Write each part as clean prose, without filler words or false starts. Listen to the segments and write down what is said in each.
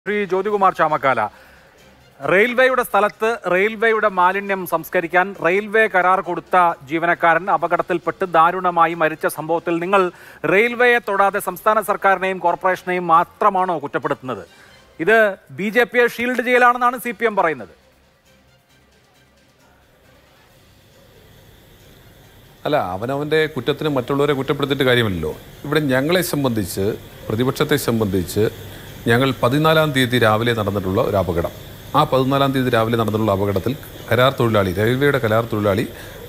ശ്രീ ജ്യോതികുമാർ ചാമക്കാല, റെയിൽവേയുടെ സ്ഥലത്ത് റെയിൽവേയുടെ മാലിന്യം സംസ്കരിക്കാൻ റെയിൽവേ കരാർ കൊടുത്ത ജീവനക്കാരൻ അപകടത്തിൽപ്പെട്ട് ദാരുണമായി മരിച്ച സംഭവത്തിൽ നിങ്ങൾ റെയിൽവേയെ തൊടാതെ സംസ്ഥാന സർക്കാരിനെയും കോർപ്പറേഷനെയും മാത്രമാണോ കുറ്റപ്പെടുത്തുന്നത്? ഇത് BJPയെ ഷീൽഡ് ചെയ്യലാണെന്നാണ് CPM പറയുന്നത്. അല്ല, അവനവൻ്റെ കുറ്റത്തിന് മറ്റുള്ളവരെ കുറ്റപ്പെടുത്തിയിട്ട് കാര്യമില്ലല്ലോ. ഇവിടെ ഞങ്ങളെ സംബന്ധിച്ച്, പ്രതിപക്ഷത്തെ സംബന്ധിച്ച്, ഞങ്ങൾ 14-ാം തീയതി രാവിലെ നടന്നിട്ടുള്ള ഒരു അപകടം, ആ 14-ാം തീയതി രാവിലെ നടന്നിട്ടുള്ള അപകടത്തിൽ കരാർ തൊഴിലാളി, റെയിൽവേയുടെ കരാർ തൊഴിലാളി,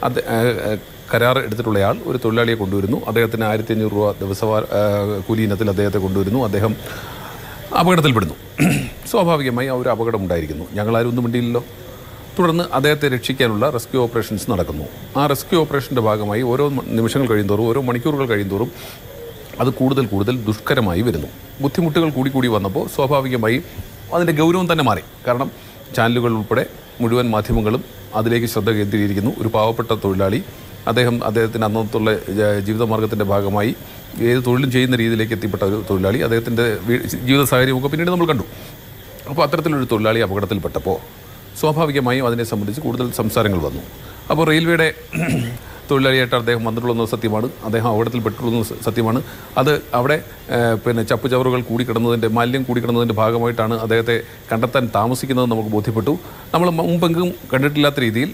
കരാർ എടുത്തിട്ടുള്ളയാൾ ഒരു തൊഴിലാളിയെ കൊണ്ടുവരുന്നു. അദ്ദേഹത്തിന് 1500 രൂപ ദിവസ കൂലി ഇനത്തിൽ അദ്ദേഹത്തെ കൊണ്ടുവരുന്നു. അദ്ദേഹം അപകടത്തിൽപ്പെടുന്നു. സ്വാഭാവികമായി ആ ഒരു അപകടം ഉണ്ടായിരിക്കുന്നു. ഞങ്ങളാരും ഒന്നും മിണ്ടിയില്ലല്ലോ. തുടർന്ന് അദ്ദേഹത്തെ രക്ഷിക്കാനുള്ള റെസ്ക്യൂ ഓപ്പറേഷൻസ് നടക്കുന്നു. ആ റെസ്ക്യൂ ഓപ്പറേഷൻ്റെ ഭാഗമായി ഓരോ നിമിഷങ്ങൾ കഴിയുന്തോറും, ഓരോ മണിക്കൂറുകൾ കഴിയുന്തോറും അത് കൂടുതൽ കൂടുതൽ ദുഷ്കരമായി വരുന്നു. ബുദ്ധിമുട്ടുകൾ കൂടി വന്നപ്പോൾ സ്വാഭാവികമായി അതിൻ്റെ ഗൗരവം തന്നെ മാറി. കാരണം ചാനലുകൾ ഉൾപ്പെടെ മുഴുവൻ മാധ്യമങ്ങളും അതിലേക്ക് ശ്രദ്ധ കേന്ദ്രീകരിക്കുന്നു. ഒരു പാവപ്പെട്ട തൊഴിലാളി, അദ്ദേഹത്തിൻ്റെ അന്നത്തുള്ള ജീവിതമാർഗത്തിൻ്റെ ഭാഗമായി ഏത് തൊഴിലും ചെയ്യുന്ന രീതിയിലേക്ക് എത്തിപ്പെട്ട ഒരു തൊഴിലാളി, അദ്ദേഹത്തിൻ്റെ ജീവിത സാഹചര്യമൊക്കെ പിന്നീട് നമ്മൾ കണ്ടു. അപ്പോൾ അത്തരത്തിലൊരു തൊഴിലാളി അപകടത്തിൽപ്പെട്ടപ്പോൾ സ്വാഭാവികമായും അതിനെ സംബന്ധിച്ച് കൂടുതൽ സംസാരങ്ങൾ വന്നു. അപ്പോൾ റെയിൽവേയുടെ തൊഴിലാളിയായിട്ട് അദ്ദേഹം വന്നിട്ടുള്ളത് സത്യമാണ്, അദ്ദേഹം അപകടത്തിൽപ്പെട്ടുള്ളത് സത്യമാണ്. അത് അവിടെ ചപ്പുചവറുകൾ കൂടിക്കിടന്നതിൻ്റെ, മാലിന്യം കൂടിക്കിടന്നതിൻ്റെ ഭാഗമായിട്ടാണ് അദ്ദേഹത്തെ കണ്ടെത്താൻ താമസിക്കുന്നത് നമുക്ക് ബോധ്യപ്പെട്ടു. നമ്മൾ മുമ്പെങ്കും കണ്ടിട്ടില്ലാത്ത രീതിയിൽ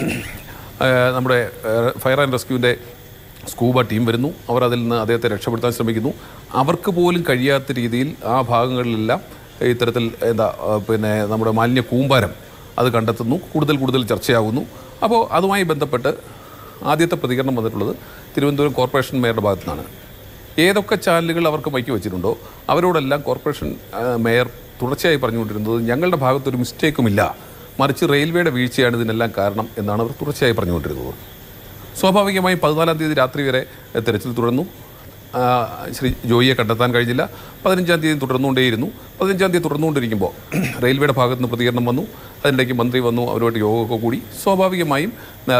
നമ്മുടെ ഫയർ ആൻഡ് റെസ്ക്യൂവിൻ്റെ സ്കൂബ ടീം വരുന്നു. അവർ അതിൽ നിന്ന് അദ്ദേഹത്തെ രക്ഷപ്പെടുത്താൻ ശ്രമിക്കുന്നു. അവർക്ക് പോലും കഴിയാത്ത രീതിയിൽ ആ ഭാഗങ്ങളിലെല്ലാം ഇത്തരത്തിൽ നമ്മുടെ മാലിന്യ കൂമ്പാരം അത് കണ്ടെത്തുന്നു. കൂടുതൽ ചർച്ചയാകുന്നു. അപ്പോൾ അതുമായി ബന്ധപ്പെട്ട് ആദ്യത്തെ പ്രതികരണം വന്നിട്ടുള്ളത് തിരുവനന്തപുരം കോർപ്പറേഷൻ മേയറുടെ ഭാഗത്തു നിന്നാണ്. ഏതൊക്കെ ചാനലുകൾ അവർക്ക് മൈക്ക് വെച്ചിട്ടുണ്ടോ അവരോടെല്ലാം കോർപ്പറേഷൻ മേയർ തുടർച്ചയായി പറഞ്ഞുകൊണ്ടിരുന്നത് ഞങ്ങളുടെ ഭാഗത്തൊരു മിസ്റ്റേക്കുമില്ല, മറിച്ച് റെയിൽവേയുടെ വീഴ്ചയാണ് ഇതിനെല്ലാം കാരണം എന്നാണ് അവർ തുടർച്ചയായി പറഞ്ഞുകൊണ്ടിരുന്നത്. സ്വാഭാവികമായും 14-ാം തീയതി രാത്രി വരെ തെരച്ചിൽ തുടർന്നു. ശ്രീ ജോയിയെ കണ്ടെത്താൻ കഴിഞ്ഞില്ല. 15-ാം തീയതി തുടർന്നുകൊണ്ടേയിരുന്നു. 15-ാം തീയതി തുടർന്നുകൊണ്ടിരിക്കുമ്പോൾ റെയിൽവേയുടെ ഭാഗത്ത് നിന്ന് പ്രതികരണം വന്നു. അതിനിടയ്ക്ക് മന്ത്രി വന്നു, അവരുമായിട്ട് യോഗമൊക്കെ കൂടി. സ്വാഭാവികമായും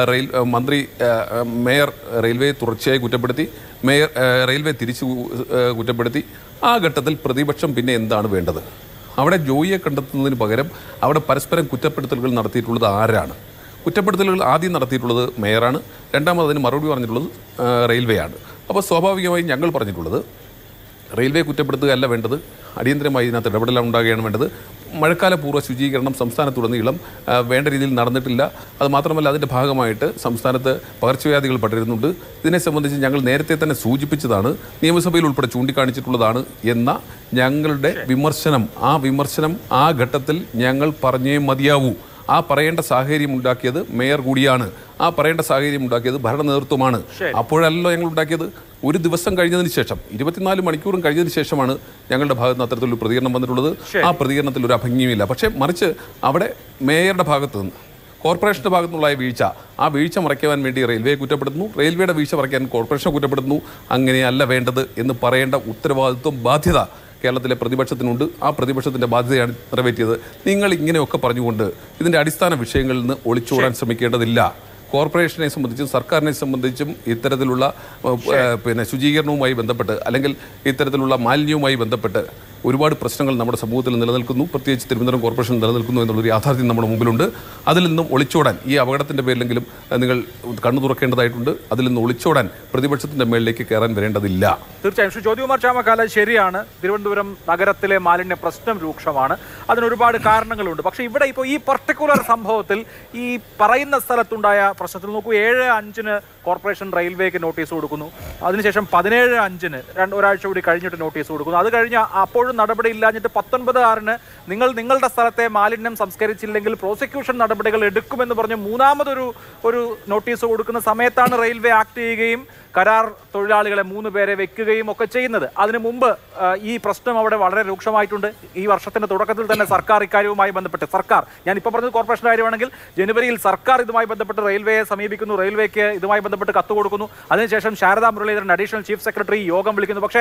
മേയർ റെയിൽവേയെ തുടർച്ചയായി കുറ്റപ്പെടുത്തി, റെയിൽവേ തിരിച്ചു കുറ്റപ്പെടുത്തി. ആ ഘട്ടത്തിൽ പ്രതിപക്ഷം പിന്നെ എന്താണ് വേണ്ടത്? അവിടെ ജോയിയെ കണ്ടെത്തുന്നതിന് പകരം അവിടെ പരസ്പരം കുറ്റപ്പെടുത്തലുകൾ നടത്തിയിട്ടുള്ളത് ആരാണ്? കുറ്റപ്പെടുത്തലുകൾ ആദ്യം നടത്തിയിട്ടുള്ളത് മേയറാണ്. രണ്ടാമത് അതിന് മറുപടി പറഞ്ഞിട്ടുള്ളത് റെയിൽവേയാണ്. അപ്പോൾ സ്വാഭാവികമായും ഞങ്ങൾ പറഞ്ഞിട്ടുള്ളത് റെയിൽവേ കുറ്റപ്പെടുത്തുകയല്ല വേണ്ടത്, അടിയന്തരമായി ഇതിനകത്ത് ഇടപെടലാണ് ഉണ്ടാകുകയാണ് വേണ്ടത്. മഴക്കാല പൂർവ്വ ശുചീകരണം സംസ്ഥാനത്തുടനീളം വേണ്ട രീതിയിൽ നടന്നിട്ടില്ല. അതുമാത്രമല്ല, അതിൻ്റെ ഭാഗമായിട്ട് സംസ്ഥാനത്ത് പകർച്ചവ്യാധികൾ പടരുന്നുണ്ട്. ഇതിനെ സംബന്ധിച്ച് ഞങ്ങൾ നേരത്തെ തന്നെ സൂചിപ്പിച്ചതാണ്, നിയമസഭയിൽ ഉൾപ്പെടെ ചൂണ്ടിക്കാണിച്ചിട്ടുള്ളതാണ് എന്ന ഞങ്ങളുടെ വിമർശനം, ആ വിമർശനം ആ ഘട്ടത്തിൽ ഞങ്ങൾ പറഞ്ഞേ മതിയാവൂ. ആ പറയേണ്ട സാഹചര്യം ഉണ്ടാക്കിയത് മേയർ കൂടിയാണ്. ആ പറയേണ്ട സാഹചര്യം ഉണ്ടാക്കിയത് ഭരണ നേതൃത്വമാണ്. അപ്പോഴല്ലോ ഞങ്ങൾ ഉണ്ടാക്കിയത്. ഒരു ദിവസം കഴിഞ്ഞതിന് ശേഷം, 24 മണിക്കൂറും കഴിഞ്ഞതിന് ശേഷമാണ് ഞങ്ങളുടെ ഭാഗത്ത് നിന്ന് അത്തരത്തിലൊരു പ്രതികരണം വന്നിട്ടുള്ളത്. ആ പ്രതികരണത്തിൽ ഒരു അഭംഗിയുമില്ല. പക്ഷേ മറിച്ച് അവിടെ മേയറുടെ ഭാഗത്ത് നിന്ന്, കോർപ്പറേഷൻ്റെ ഭാഗത്തുനിന്നുള്ള വീഴ്ച, ആ വീഴ്ച മറയ്ക്കുവാൻ വേണ്ടി റെയിൽവേയെ കുറ്റപ്പെടുത്തുന്നു, റെയിൽവേയുടെ വീഴ്ച മറയ്ക്കാൻ കോർപ്പറേഷനെ കുറ്റപ്പെടുത്തുന്നു. അങ്ങനെയല്ല വേണ്ടത് എന്ന് പറയേണ്ട ഉത്തരവാദിത്വം, ബാധ്യത കേരളത്തിലെ പ്രതിപക്ഷത്തിനുണ്ട്. ആ പ്രതിപക്ഷത്തിൻ്റെ ബാധ്യതയാണ് നിറവേറ്റിയത്. നിങ്ങൾ ഇങ്ങനെയൊക്കെ പറഞ്ഞുകൊണ്ട് ഇതിൻ്റെ അടിസ്ഥാന വിഷയങ്ങളിൽ നിന്ന് ഒളിച്ചോടാൻ ശ്രമിക്കേണ്ടതില്ല. കോർപ്പറേഷനെ സംബന്ധിച്ചും സർക്കാരിനെ സംബന്ധിച്ചും ഇത്തരത്തിലുള്ള ശുചീകരണവുമായി ബന്ധപ്പെട്ട്, അല്ലെങ്കിൽ ഇത്തരത്തിലുള്ള മാലിന്യവുമായി ബന്ധപ്പെട്ട് ഒരുപാട് പ്രശ്നങ്ങൾ നമ്മുടെ സമൂഹത്തിൽ നിലനിൽക്കുന്നു. പ്രത്യേകിച്ച് തിരുവനന്തപുരം കോർപ്പറേഷൻ നിലനിൽക്കുന്നു എന്നുള്ളൊരു യാഥാർത്ഥ്യം നമ്മുടെ മുമ്പിലുണ്ട്. അതിൽ നിന്നും ഒളിച്ചോടാൻ, ഈ അപകടത്തിൻ്റെ പേരിലെങ്കിലും നിങ്ങൾ കണ്ണു തുറക്കേണ്ടതായിട്ടുണ്ട്. അതിൽ നിന്ന് ഒളിച്ചോടാൻ പ്രതിപക്ഷത്തിൻ്റെ മേളിലേക്ക് കയറാൻ വരേണ്ടതില്ല. തീർച്ചയായും ശ്രീ ജ്യോതികുമാർ ചാമക്കാല, ശരിയാണ്, തിരുവനന്തപുരം നഗരത്തിലെ മാലിന്യ പ്രശ്നം രൂക്ഷമാണ്. അതിനൊരുപാട് കാരണങ്ങളുണ്ട്. പക്ഷേ ഇവിടെ ഇപ്പോൾ ഈ പർട്ടിക്കുലർ സംഭവത്തിൽ, ഈ പറയുന്ന സ്ഥലത്തുണ്ടായ പ്രശ്നത്തിൽ നോക്കൂ, 7/5 കോർപ്പറേഷൻ റെയിൽവേക്ക് നോട്ടീസ് കൊടുക്കുന്നു. അതിനുശേഷം 17/5 ഒരാഴ്ച കൂടി കഴിഞ്ഞിട്ട് നോട്ടീസ് കൊടുക്കുന്നു. അത് കഴിഞ്ഞ് അപ്പോഴും നടപടി ഇല്ലാഞ്ഞിട്ട് 19/6 നിങ്ങൾ നിങ്ങളുടെ സ്ഥലത്തെ മാലിന്യം സംസ്കരിച്ചില്ലെങ്കിൽ പ്രോസിക്യൂഷൻ നടപടികൾ എടുക്കുമെന്ന് പറഞ്ഞ് മൂന്നാമതൊരു നോട്ടീസ് കൊടുക്കുന്ന സമയത്താണ് റെയിൽവേ ആക്ട് ചെയ്യുകയും കരാർ തൊഴിലാളികളെ 3 പേരെ വെക്കുകയും ഒക്കെ ചെയ്യുന്നത്. അതിനു മുമ്പ് ഈ പ്രശ്നം അവിടെ വളരെ രൂക്ഷമായിട്ടുണ്ട്. ഈ വർഷത്തിന്റെ തുടക്കത്തിൽ തന്നെ സർക്കാർ ഇക്കാര്യവുമായി ബന്ധപ്പെട്ട്, ഞാനിപ്പോൾ പറഞ്ഞത് കോർപ്പറേഷൻ കാര്യമാണെങ്കിൽ, ജനുവരിയിൽ സർക്കാർ ഇതുമായി ബന്ധപ്പെട്ട് റെയിൽവേയെ സമീപിക്കുന്നു, റെയിൽവേക്ക് ഇതുമായി ബന്ധപ്പെട്ട് കത്ത് കൊടുക്കുന്നു. അതിനുശേഷം Sharada Muraleedharan additional chief secretary യോഗം വിളിക്കുന്നു. പക്ഷേ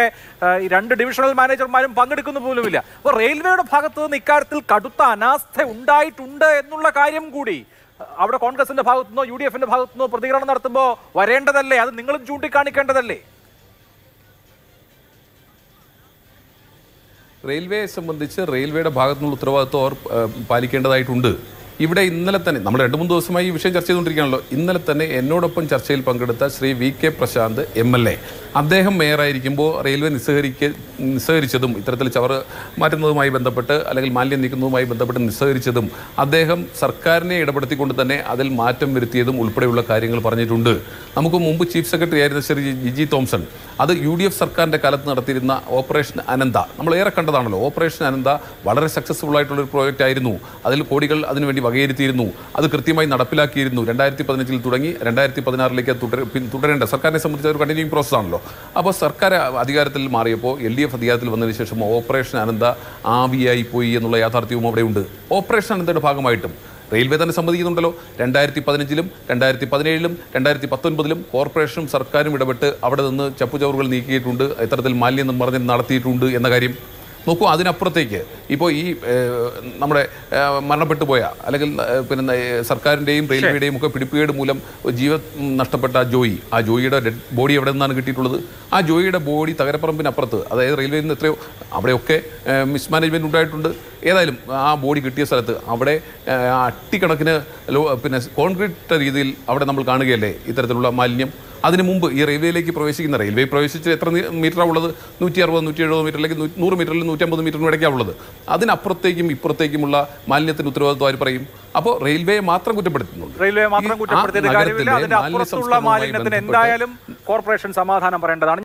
2 ഡിവിഷണൽ മാനേജർമാരും പങ്കെടുക്കുന്ന പോലുമില്ല. അപ്പോൾ റെയിൽവേയുടെ ഭാഗത്ത് നിന്ന് ഇക്കാര്യത്തിൽ കടുത്ത അനാസ്ഥ ഉണ്ടായിട്ടുണ്ട് എന്നുള്ള കാര്യം കൂടി അവിടെ കോൺഗ്രസിന്റെ ഭാഗത്തുനിന്നോ UDFന്റെ ഭാഗത്തുനിന്നോ പ്രതികരണം നടത്തുമ്പോൾ വരേണ്ടതല്ലേ? അത് നിങ്ങളും ചൂണ്ടിക്കാണിക്കേണ്ടതല്ലേ? റെയിൽവേയെ സംബന്ധിച്ച് റെയിൽവേയുടെ ഭാഗത്തു നിന്നുള്ള ഉത്തരവാദിത്വം അവർ പാലിക്കേണ്ടതായിട്ടുണ്ട്. ഇവിടെ ഇന്നലെ തന്നെ നമ്മൾ 2-3 ദിവസമായി ഈ വിഷയം ചർച്ച ചെയ്തുകൊണ്ടിരിക്കുകയാണല്ലോ. ഇന്നലെ തന്നെ എന്നോടൊപ്പം ചർച്ചയിൽ പങ്കെടുത്ത ശ്രീ VK പ്രശാന്ത് MLA, അദ്ദേഹം മേയറായിരിക്കുമ്പോൾ റെയിൽവേ നിസ്സഹരിച്ചതും ഇത്തരത്തിൽ ചവറ് മാറ്റുന്നതുമായി ബന്ധപ്പെട്ട് അല്ലെങ്കിൽ മാലിന്യം നീക്കുന്നതുമായി ബന്ധപ്പെട്ട് നിസ്സഹരിച്ചതും അദ്ദേഹം സർക്കാരിനെ ഇടപെടുത്തിക്കൊണ്ട് തന്നെ അതിൽ മാറ്റം വരുത്തിയതും ഉൾപ്പെടെയുള്ള കാര്യങ്ങൾ പറഞ്ഞിട്ടുണ്ട്. നമുക്ക് മുമ്പ് ചീഫ് സെക്രട്ടറി ആയിരുന്ന ശ്രീ ജിജി തോംസൺ, അത് UDF സർക്കാരിൻ്റെ കാലത്ത് നടത്തിയിരുന്ന ഓപ്പറേഷൻ അനന്ത നമ്മൾ ഏറെ കണ്ടതാണല്ലോ. ഓപ്പറേഷൻ അനന്ത വളരെ സക്സസ്ഫുൾ ആയിട്ടുള്ളൊരു പ്രോജക്റ്റ് ആയിരുന്നു. അതിൽ കോടികൾ അതിനുവേണ്ടി വകയിരുത്തിയിരുന്നു. അത് കൃത്യമായി നടപ്പിലാക്കിയിരുന്നു. 2015 തുടങ്ങി 2016 തുടരേണ്ട സർക്കാരിനെ സംബന്ധിച്ച ഒരു കണ്ടിന്യൂയിങ് പ്രോസസ് ആണല്ലോ. അപ്പോൾ സർക്കാർ അധികാരത്തിൽ മാറിയപ്പോൾ LDF അധികാരത്തിൽ വന്നതിന് ശേഷം ഓപ്പറേഷൻ അനന്ത ആവിയായി പോയി എന്നുള്ള യാഥാർത്ഥ്യവും അവിടെയുണ്ട്. ഓപ്പറേഷൻ അനന്തയുടെ ഭാഗമായിട്ടും റെയിൽവേ തന്നെ സമ്മതിക്കുന്നുണ്ടല്ലോ. 2015-ലും 2017-ലും 2019-ലും കോർപ്പറേഷനും സർക്കാരും ഇടപെട്ട് അവിടെ നിന്ന് ചപ്പുചവറുകൾ നീക്കിയിട്ടുണ്ട്, ഇത്തരത്തിൽ മാലിന്യം നിർമ്മാർജ്ജനം നടത്തിയിട്ടുണ്ട് എന്ന കാര്യം നോക്കൂ. അതിനപ്പുറത്തേക്ക് ഇപ്പോൾ ഈ നമ്മുടെ മരണപ്പെട്ടു പോയ അല്ലെങ്കിൽ പിന്നെ സർക്കാരിൻ്റെയും റെയിൽവേയുടെയും ഒക്കെ പിടിപ്പുകേട് മൂലം ജീവൻ നഷ്ടപ്പെട്ട ആ ജോയിയുടെ ഡെഡ് ബോഡി എവിടെ നിന്നാണ് കിട്ടിയിട്ടുള്ളത്? ആ ജോയിയുടെ ബോഡി തകരപ്പറമ്പിനപ്പുറത്ത്, അതായത് റെയിൽവേയിൽ നിന്ന് എത്രയോ അവിടെയൊക്കെ മിസ്മാനേജ്മെൻറ്റ് ഉണ്ടായിട്ടുണ്ട്. ഏതായാലും ആ ബോഡി കിട്ടിയ സ്ഥലത്ത് അവിടെ അട്ടിക്കണക്കിന് പിന്നെ കോൺക്രീറ്റ് രീതിയിൽ അവിടെ നമ്മൾ കാണുകയല്ലേ ഇത്തരത്തിലുള്ള മാലിന്യം. അതിന് മുമ്പ് ഈ റെയിൽവേയിലേക്ക് പ്രവേശിക്കുന്ന റെയിൽവേ പ്രവേശിച്ച് എത്ര മീറ്ററാണ് ഉള്ളത്? 160, 170 മീറ്റർ അല്ലെങ്കിൽ 100 മീറ്ററിൽ 150 മീറ്ററിനും ഇടയ്ക്കാണ് ഉള്ളത്. അതിനപ്പുറത്തേക്കും ഇപ്പുറത്തേക്കുമുള്ള മാലിന്യത്തിന് ഉത്തരവാദിത്വം ആര് പറയും? അപ്പോൾ റെയിൽവേയെ മാത്രം കുറ്റപ്പെടുത്തുന്നുണ്ട്. റെയിൽവേ മാത്രം കുറ്റപ്പെടുത്തിയിട്ട് കാര്യമില്ല. അതിന്റെ അപ്പുറത്തുള്ള മാലിന്യത്തിന് എന്തായാലും കോർപ്പറേഷൻ സമാധാനം പറയേണ്ടതാണ്.